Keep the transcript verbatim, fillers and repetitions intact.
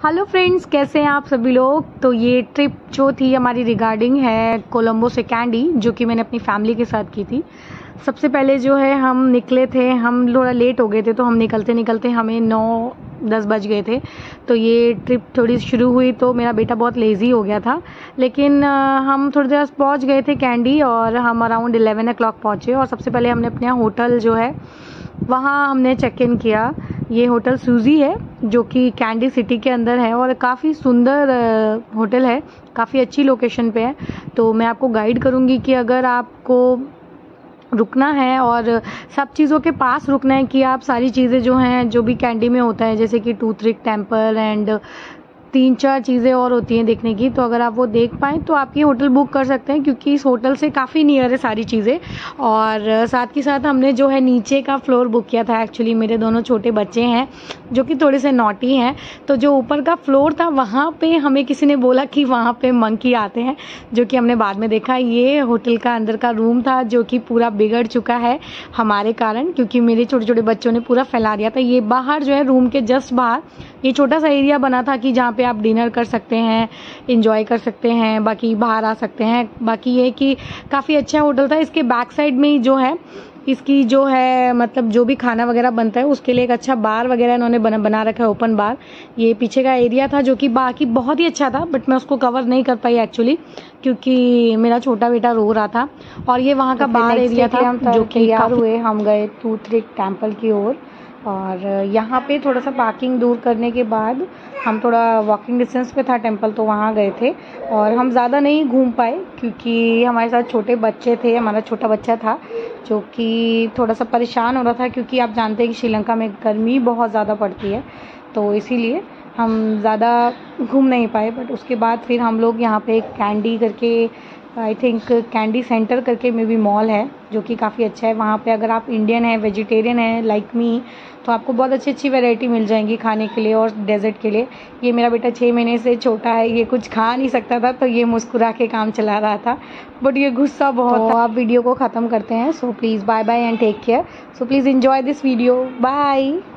Hello friends, कैसे हैं आप सभी लोग। तो ये ट्रिप जो थी हमारी रिगार्डिंग है कोलंबो से कैंडी, जो कि मैंने अपनी फैमिली के साथ की थी। सबसे पहले जो है हम निकले थे, हम थोड़ा लेट हो गए थे, तो हम निकलते निकलते हमें नौ दस बज गए थे। तो ये ट्रिप थोड़ी शुरू हुई तो मेरा बेटा बहुत लेज़ी हो गया था, लेकिन हम थोड़ी देर पहुँच गए थे कैंडी और हम अराउंड इलेवन ओ क्लॉक पहुँचे। और सबसे पहले हमने अपने होटल जो है वहाँ हमने चेक इन किया। ये होटल सूजी है जो कि कैंडी सिटी के अंदर है और काफ़ी सुंदर होटल है, काफ़ी अच्छी लोकेशन पे है। तो मैं आपको गाइड करूँगी कि अगर आपको रुकना है और सब चीज़ों के पास रुकना है कि आप सारी चीज़ें जो हैं जो भी कैंडी में होता है, जैसे कि टूथ रिक टेम्पल एंड तीन चार चीज़ें और होती हैं देखने की, तो अगर आप वो देख पाएँ तो आप ये होटल बुक कर सकते हैं, क्योंकि इस होटल से काफ़ी नियर है सारी चीज़ें। और साथ के साथ हमने जो है नीचे का फ्लोर बुक किया था। एक्चुअली मेरे दोनों छोटे बच्चे हैं जो कि थोड़े से नॉटी हैं, तो जो ऊपर का फ्लोर था वहाँ पे हमें किसी ने बोला कि वहाँ पे मंकी आते हैं, जो कि हमने बाद में देखा। ये होटल का अंदर का रूम था जो कि पूरा बिगड़ चुका है हमारे कारण, क्योंकि मेरे छोटे छोटे बच्चों ने पूरा फैला दिया था। ये बाहर जो है रूम के जस्ट बाहर ये छोटा सा एरिया बना था कि जहाँ पे आप डिनर कर सकते हैं, एंजॉय कर सकते हैं, बाकी बाहर आ सकते हैं। बाकी ये कि काफ़ी अच्छा होटल था। इसके बैक साइड में ही जो है इसकी जो है मतलब जो भी खाना वगैरह बनता है उसके लिए एक अच्छा बार वगैरह इन्होंने बना बना रखा है, ओपन बार। ये पीछे का एरिया था जो कि बाकी बहुत ही अच्छा था, बट मैं उसको कवर नहीं कर पाई एक्चुअली, क्योंकि मेरा छोटा बेटा रो रहा था। और ये वहाँ का बार एरिया था जो कि तैयार हुए हम गए टूथ रिक टेम्पल की ओर। और यहाँ पे थोड़ा सा पार्किंग दूर करने के बाद हम थोड़ा वॉकिंग डिस्टेंस पे था टेंपल, तो वहाँ गए थे। और हम ज़्यादा नहीं घूम पाए क्योंकि हमारे साथ छोटे बच्चे थे, हमारा छोटा बच्चा था जो कि थोड़ा सा परेशान हो रहा था, क्योंकि आप जानते हैं कि श्रीलंका में गर्मी बहुत ज़्यादा पड़ती है, तो इसीलिए हम ज़्यादा घूम नहीं पाए। बट उसके बाद फिर हम लोग यहाँ पे कैंडी करके, आई थिंक कैंडी सेंटर करके में भी मॉल है जो कि काफ़ी अच्छा है। वहाँ पे अगर आप इंडियन हैं, वेजिटेरियन हैं लाइक मी, तो आपको बहुत अच्छी अच्छी वैरायटी मिल जाएंगी खाने के लिए और डेजर्ट के लिए। ये मेरा बेटा छः महीने से छोटा है, ये कुछ खा नहीं सकता था, तो ये मुस्कुरा के काम चला रहा था, बट ये गुस्सा बहुत था। आप वीडियो को ख़त्म करते हैं। So please bye bye and take care. So please enjoy this video. Bye.